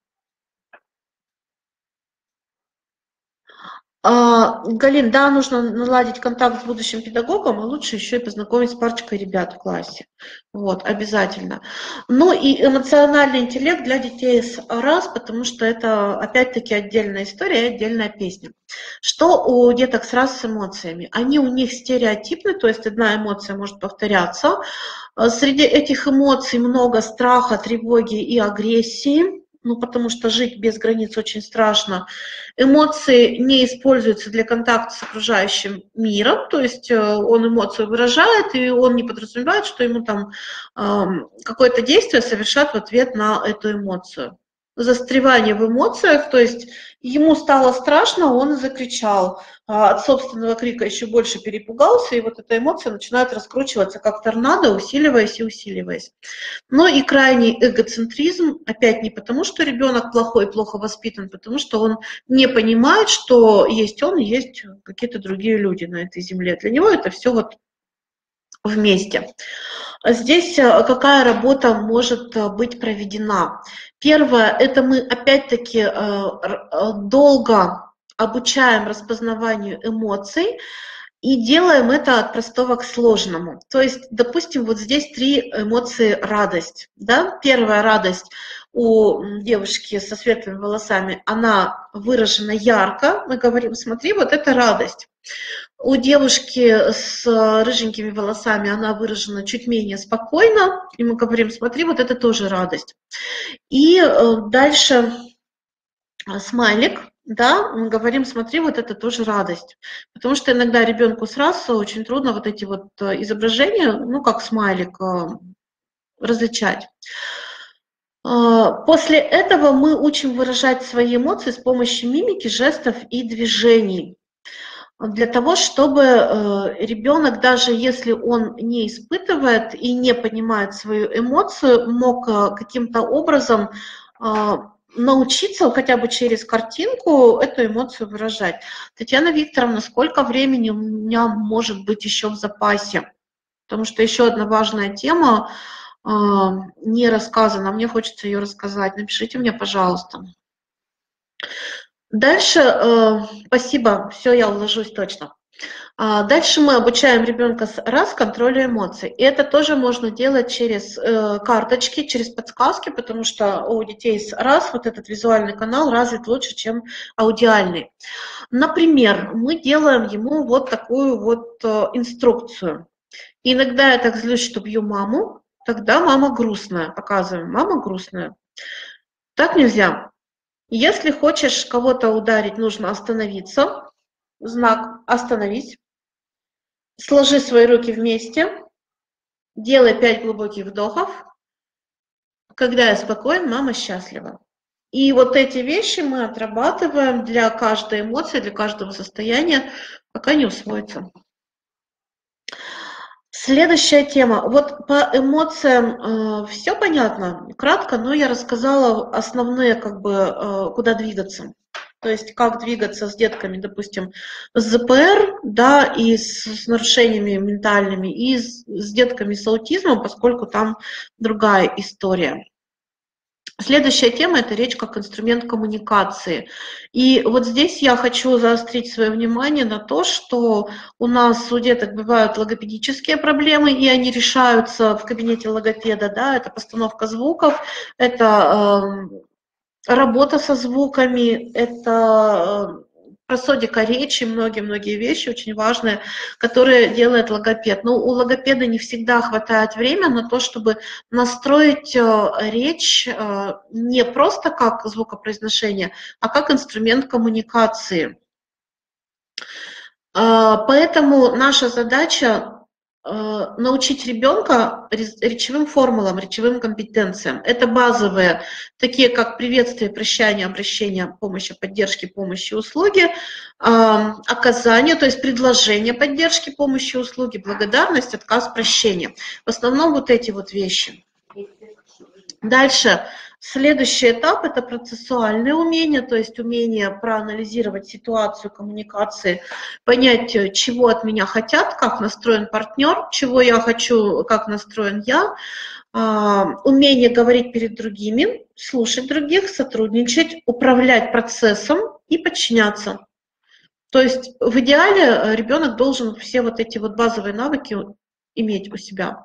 Галин, да, нужно наладить контакт с будущим педагогом, и лучше еще и познакомить с парочкой ребят в классе. Вот, обязательно. Ну и эмоциональный интеллект для детей с РАС, потому что это, опять-таки, отдельная история и отдельная песня. Что у деток с РАС с эмоциями? Они у них стереотипны, то есть одна эмоция может повторяться. Среди этих эмоций много страха, тревоги и агрессии. Ну, потому что жить без границ очень страшно. Эмоции не используются для контакта с окружающим миром, то есть он эмоцию выражает, и он не подразумевает, что ему там какое-то действие совершат в ответ на эту эмоцию. Застревание в эмоциях, то есть ему стало страшно, он закричал, от собственного крика еще больше перепугался, и вот эта эмоция начинает раскручиваться как торнадо, усиливаясь и усиливаясь. Но и крайний эгоцентризм, опять не потому, что ребенок плохой, плохо воспитан, потому что он не понимает, что есть он и есть какие-то другие люди на этой земле. Для него это все вот вместе. Здесь какая работа может быть проведена? Первое, это мы опять-таки долго обучаем распознаванию эмоций и делаем это от простого к сложному. То есть, допустим, вот здесь 3 эмоции радость. Да? Первая радость у девушки со светлыми волосами, она выражена ярко. Мы говорим, смотри, вот это радость. У девушки с рыженькими волосами она выражена чуть менее спокойно, и мы говорим, смотри, вот это тоже радость. И дальше смайлик, да, мы говорим, смотри, вот это тоже радость. Потому что иногда ребенку сразу очень трудно вот эти вот изображения, ну, как смайлик, различать. После этого мы учим выражать свои эмоции с помощью мимики, жестов и движений. Для того, чтобы ребенок, даже если он не испытывает и не понимает свою эмоцию, мог каким-то образом научиться хотя бы через картинку эту эмоцию выражать. Татьяна Викторовна, сколько времени у меня может быть еще в запасе? Потому что еще одна важная тема не рассказана, мне хочется ее рассказать. Напишите мне, пожалуйста. Дальше, спасибо, все, я уложусь точно. Дальше мы обучаем ребенка раз контролю эмоций. И это тоже можно делать через карточки, через подсказки, потому что у детей с раз вот этот визуальный канал развит лучше, чем аудиальный. Например, мы делаем ему вот такую вот инструкцию. Иногда я так злюсь, что бью маму, тогда мама грустная. Показываем, мама грустная. Так нельзя. Если хочешь кого-то ударить, нужно остановиться. Знак «Остановись». Сложи свои руки вместе. Делай 5 глубоких вдохов. Когда я спокоен, мама счастлива. И вот эти вещи мы отрабатываем для каждой эмоции, для каждого состояния, пока не усвоится. Следующая тема. Вот по эмоциям все понятно, кратко, но я рассказала основные, как бы, куда двигаться. То есть как двигаться с детками, допустим, с ЗПР, да, и с нарушениями ментальными, и с детками с аутизмом, поскольку там другая история. Следующая тема – это речь как инструмент коммуникации. И вот здесь я хочу заострить свое внимание на то, что у нас у деток бывают логопедические проблемы, и они решаются в кабинете логопеда, да, это постановка звуков, это работа со звуками, это просодика речи, многие-многие вещи очень важные, которые делает логопед. Но у логопеда не всегда хватает времени на то, чтобы настроить речь не просто как звукопроизношение, а как инструмент коммуникации. Поэтому наша задача научить ребенка речевым формулам, речевым компетенциям. Это базовые, такие как приветствие, прощание, обращение, помощи, поддержки, помощи, услуги, оказание, то есть предложение поддержки, помощи, услуги, благодарность, отказ, прощение. В основном вот эти вот вещи. Дальше, следующий этап – это процессуальные умения, то есть умение проанализировать ситуацию коммуникации, понять, чего от меня хотят, как настроен партнер, чего я хочу, как настроен я, умение говорить перед другими, слушать других, сотрудничать, управлять процессом и подчиняться. То есть в идеале ребенок должен все вот эти вот базовые навыки иметь у себя.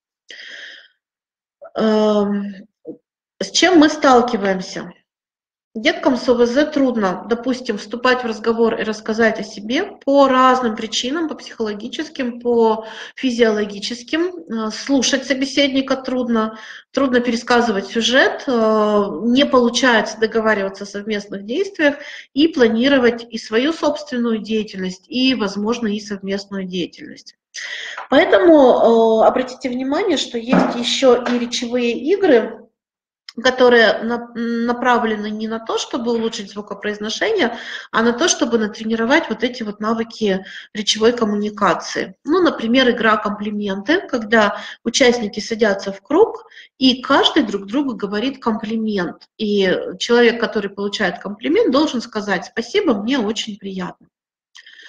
С чем мы сталкиваемся? Деткам с ОВЗ трудно, допустим, вступать в разговор и рассказать о себе по разным причинам, по психологическим, по физиологическим. Слушать собеседника трудно, трудно пересказывать сюжет, не получается договариваться о совместных действиях и планировать и свою собственную деятельность, и, возможно, и совместную деятельность. Поэтому обратите внимание, что есть еще и речевые игры, которые направлены не на то, чтобы улучшить звукопроизношение, а на то, чтобы натренировать вот эти вот навыки речевой коммуникации. Ну, например, игра «Комплименты», когда участники садятся в круг, и каждый друг другу говорит комплимент. И человек, который получает комплимент, должен сказать: «Спасибо, мне очень приятно».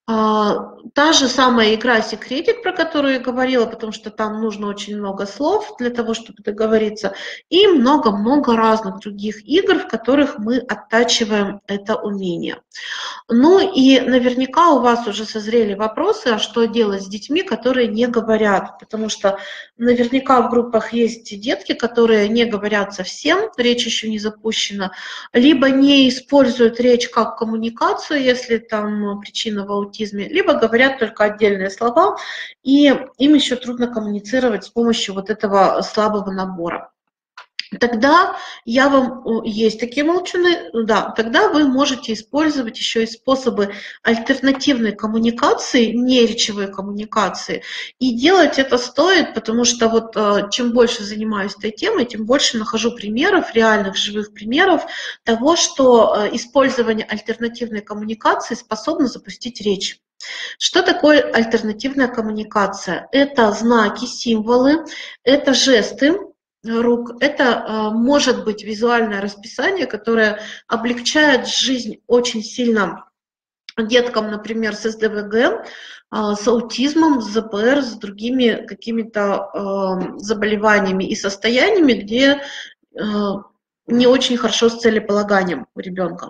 Та же самая игра секретик, про которую я говорила, потому что там нужно очень много слов для того, чтобы договориться, и много-много разных других игр, в которых мы оттачиваем это умение. Ну и наверняка у вас уже созрели вопросы, а что делать с детьми, которые не говорят, потому что наверняка в группах есть детки, которые не говорят совсем, речь еще не запущена, либо не используют речь как коммуникацию, если там причина в аутизме, либо говорят только отдельные слова, и им еще трудно коммуницировать с помощью вот этого слабого набора. Тогда я вам, есть такие молчуны, да, тогда вы можете использовать еще и способы альтернативной коммуникации, не речевой коммуникации. И делать это стоит, потому что вот чем больше занимаюсь этой темой, тем больше нахожу примеров, реальных живых примеров того, что использование альтернативной коммуникации способно запустить речь. Что такое альтернативная коммуникация? Это знаки, символы, это жесты рук, это может быть визуальное расписание, которое облегчает жизнь очень сильно деткам, например, с СДВГ, с аутизмом, с ЗПР, с другими какими-то заболеваниями и состояниями, где не очень хорошо с целеполаганием у ребенка.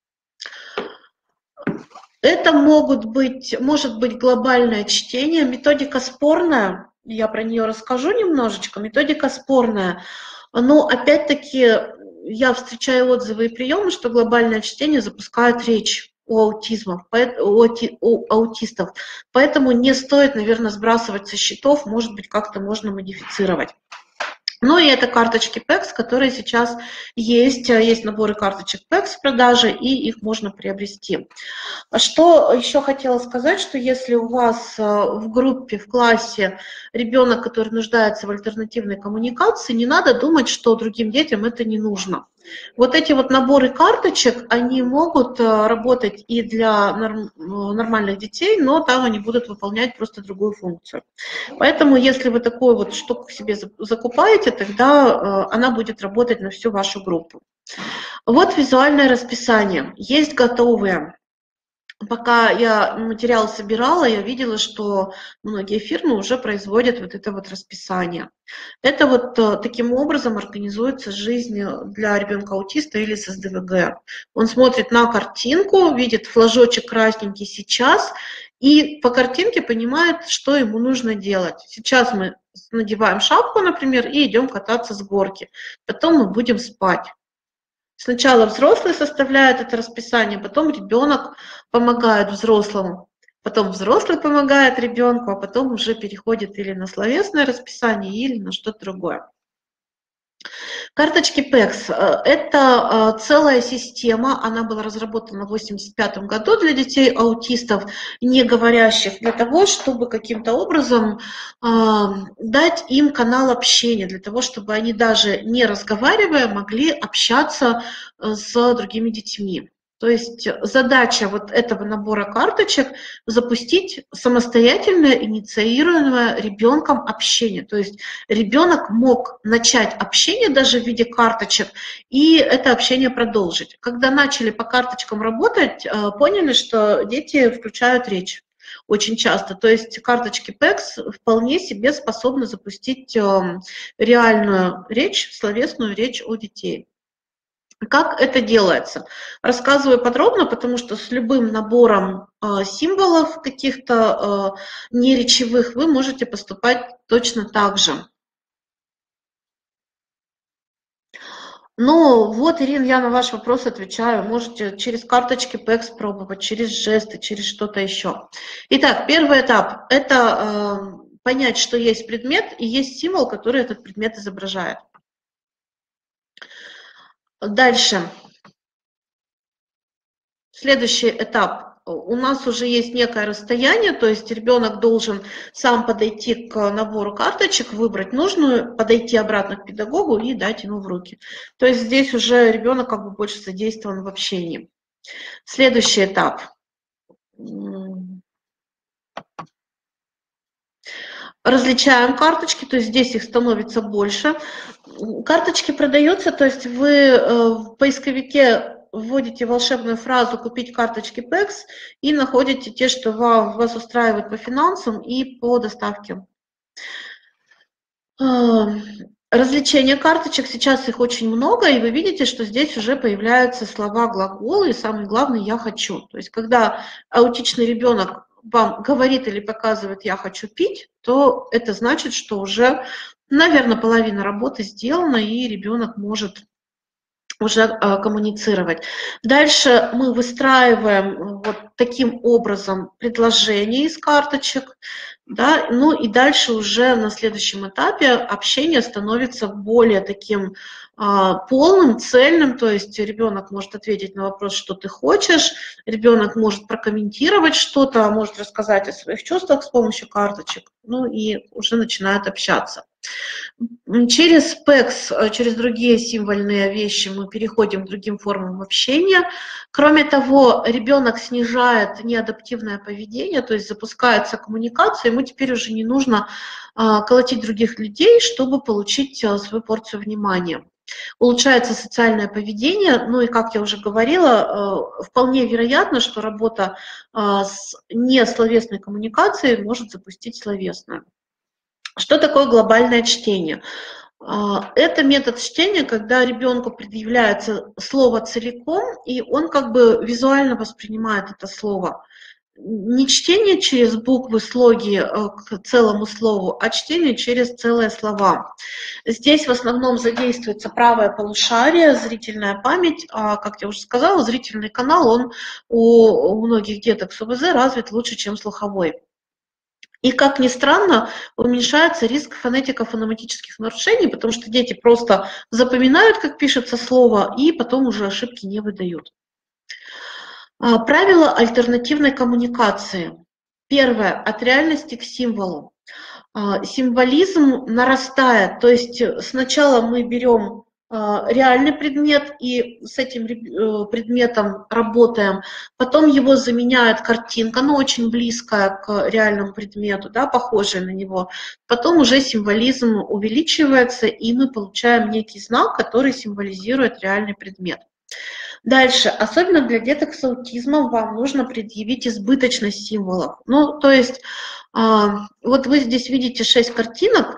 Это может быть глобальное чтение, методика спорная, я про нее расскажу немножечко, методика спорная, но опять-таки я встречаю отзывы и приемы, что глобальное чтение запускает речь у аутистов, поэтому не стоит, наверное, сбрасывать со счетов, может быть, как-то можно модифицировать. Ну и это карточки PECS, которые сейчас есть наборы карточек PECS в продаже, и их можно приобрести. Что еще хотела сказать, что если у вас в группе, в классе ребенок, который нуждается в альтернативной коммуникации, не надо думать, что другим детям это не нужно. Вот эти вот наборы карточек, они могут работать и для нормальных детей, но там они будут выполнять просто другую функцию. Поэтому если вы такую вот штуку себе закупаете, тогда она будет работать на всю вашу группу. Вот визуальное расписание. Есть готовые. Пока я материал собирала, я видела, что многие фирмы уже производят вот это вот расписание. Это вот таким образом организуется жизнь для ребенка-аутиста или с СДВГ. Он смотрит на картинку, видит флажочек красненький сейчас, и по картинке понимает, что ему нужно делать. Сейчас мы надеваем шапку, например, и идем кататься с горки. Потом мы будем спать. Сначала взрослый составляет это расписание, потом ребенок помогает взрослому, потом взрослый помогает ребенку, а потом уже переходит или на словесное расписание, или на что-то другое. Карточки PECS – это целая система, она была разработана в 1985 году для детей-аутистов, не говорящих, для того, чтобы каким-то образом дать им канал общения, для того, чтобы они даже не разговаривая могли общаться с другими детьми. То есть задача вот этого набора карточек – запустить самостоятельное, инициируемое ребенком общение. То есть ребенок мог начать общение даже в виде карточек и это общение продолжить. Когда начали по карточкам работать, поняли, что дети включают речь очень часто. То есть карточки PECS вполне себе способны запустить реальную речь, словесную речь у детей. Как это делается? Рассказываю подробно, потому что с любым набором символов каких-то неречевых вы можете поступать точно так же. Ну вот, Ирина, я на ваш вопрос отвечаю. Можете через карточки PECS пробовать, через жесты, через что-то еще. Итак, первый этап – это понять, что есть предмет и есть символ, который этот предмет изображает. Дальше. Следующий этап. У нас уже есть некое расстояние, то есть ребенок должен сам подойти к набору карточек, выбрать нужную, подойти обратно к педагогу и дать ему в руки. То есть здесь уже ребенок как бы больше задействован в общении. Следующий этап. Различаем карточки, то есть здесь их становится больше. Карточки продаются, то есть вы в поисковике вводите волшебную фразу «купить карточки ПЭКС» и находите те, что вас устраивает по финансам и по доставке. Развлечения карточек, сейчас их очень много, и вы видите, что здесь уже появляются слова, глаголы, и самое главное «я хочу». То есть когда аутичный ребенок вам говорит или показывает «я хочу пить», то это значит, что уже, наверное, половина работы сделана, и ребенок может уже коммуницировать. Дальше мы выстраиваем вот таким образом предложение из карточек, да, ну и дальше уже на следующем этапе общение становится более таким полным, цельным, то есть ребенок может ответить на вопрос, что ты хочешь, ребенок может прокомментировать что-то, может рассказать о своих чувствах с помощью карточек, ну и уже начинает общаться. Через ПЭКС, через другие символьные вещи мы переходим к другим формам общения. Кроме того, ребенок снижает неадаптивное поведение, то есть запускается коммуникация, ему теперь уже не нужно колотить других людей, чтобы получить свою порцию внимания. Улучшается социальное поведение, ну и, как я уже говорила, вполне вероятно, что работа с несловесной коммуникацией может запустить словесную. Что такое глобальное чтение? Это метод чтения, когда ребенку предъявляется слово целиком, и он как бы визуально воспринимает это слово. Не чтение через буквы, слоги к целому слову, а чтение через целые слова. Здесь в основном задействуется правое полушарие, зрительная память. Как я уже сказала, зрительный канал, он у многих деток с ОВЗ развит лучше, чем слуховой. И, как ни странно, уменьшается риск фонетико-фонематических нарушений, потому что дети просто запоминают, как пишется слово, и потом уже ошибки не выдают. Правила альтернативной коммуникации. Первое. От реальности к символу. Символизм нарастает, то есть сначала мы берем реальный предмет и с этим предметом работаем, потом его заменяет картинка, но очень близкая к реальному предмету, да, похожая на него, потом уже символизм увеличивается, и мы получаем некий знак, который символизирует реальный предмет. Дальше, особенно для деток с аутизмом, вам нужно предъявить избыточность символов. Ну, то есть, вот вы здесь видите 6 картинок,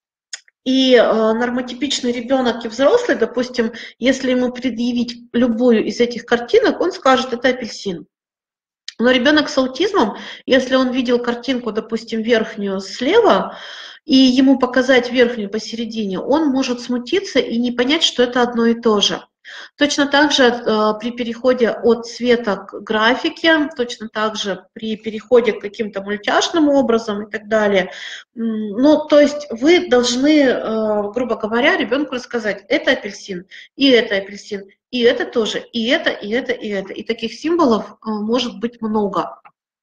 и нормотипичный ребенок и взрослый, допустим, если ему предъявить любую из этих картинок, он скажет, это апельсин. Но ребенок с аутизмом, если он видел картинку, допустим, верхнюю слева, и ему показать верхнюю посередине, он может смутиться и не понять, что это одно и то же. Точно так же при переходе от цвета к графике, точно так же при переходе к каким-то мультяшным образом и так далее. Ну, то есть вы должны, грубо говоря, ребенку рассказать, это апельсин, и это тоже, и это, и это, и это. И таких символов может быть много.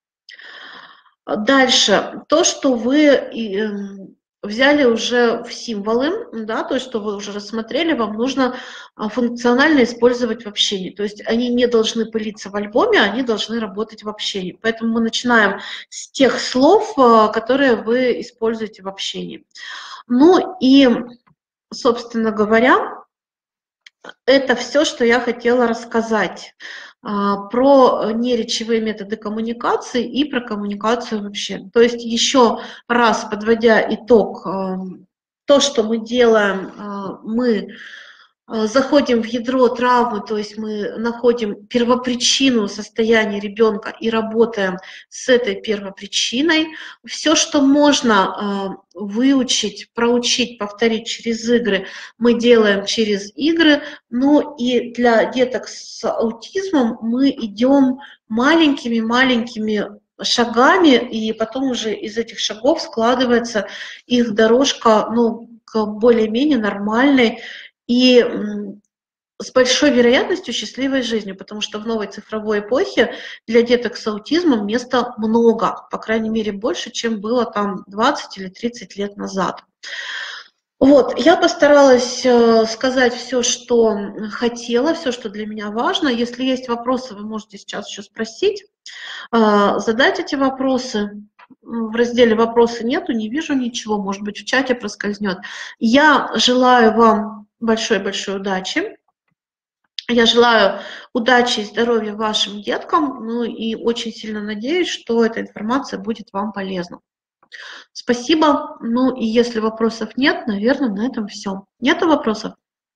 Дальше, то, что вы взяли уже в символы, да, то, что вы уже рассмотрели, вам нужно функционально использовать в общении. То есть они не должны пылиться в альбоме, они должны работать в общении. Поэтому мы начинаем с тех слов, которые вы используете в общении. Ну и, собственно говоря, это все, что я хотела рассказать про неречевые методы коммуникации и про коммуникацию вообще. То есть еще раз подводя итог, то, что мы делаем, мы заходим в ядро травмы, то есть мы находим первопричину состояния ребенка и работаем с этой первопричиной. Все, что можно выучить, проучить, повторить через игры, мы делаем через игры. Ну и для деток с аутизмом мы идем маленькими шагами, и потом уже из этих шагов складывается их дорожка, ну, к более-менее нормальной и с большой вероятностью счастливой жизнью, потому что в новой цифровой эпохе для деток с аутизмом места много, по крайней мере больше, чем было там 20 или 30 лет назад. Вот, я постаралась сказать все, что хотела, все, что для меня важно. Если есть вопросы, вы можете сейчас еще спросить, задать эти вопросы. В разделе «Вопросы» нету, не вижу ничего, может быть, в чате проскользнет. Я желаю вам большой-большой удачи. Я желаю удачи и здоровья вашим деткам, ну и очень сильно надеюсь, что эта информация будет вам полезна. Спасибо. Ну и если вопросов нет, наверное, на этом все. Нету вопросов?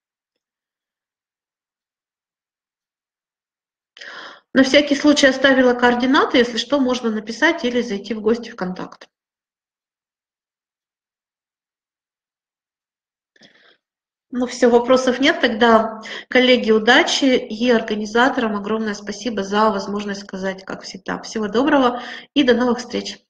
На всякий случай оставила координаты, если что, можно написать или зайти в гости в контакт. Ну все, вопросов нет, тогда, коллеги, удачи и организаторам огромное спасибо за возможность сказать, как всегда. Всего доброго и до новых встреч.